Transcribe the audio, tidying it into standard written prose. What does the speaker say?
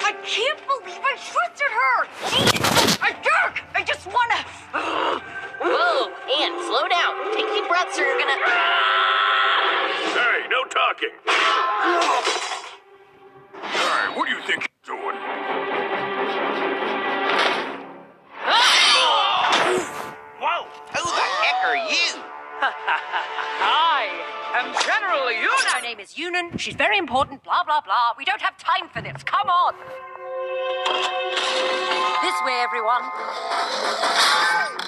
I can't believe I trusted her! She's a jerk! I just wanna... Whoa, Ann, slow down. Take deep breaths or you're gonna... Hey, no talking. Hey, what do you think you're doing? Whoa, who the heck are you? I am General Yuna. Her name is Yunan. She's very important, blah, blah, blah. We don't have time for this. Come on. This way, everyone.